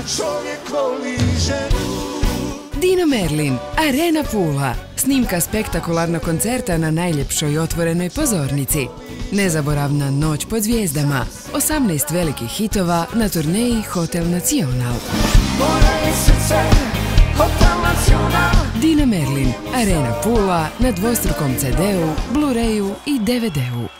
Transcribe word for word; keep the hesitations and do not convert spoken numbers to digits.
čovjek voli ženu. Dino Merlin, Arena Pula. Snimka spektakularnog koncerta na najljepšoj otvorenoj pozornici. Nezaboravna noć pod zvijezdama. osamnaest velikih hitova na turneji Hotel Nacional. Moje srce, Hotel Nacional. Dino Merlin, Arena Pula na dvostrukom ce de u, Blu-rayu i de ve de u.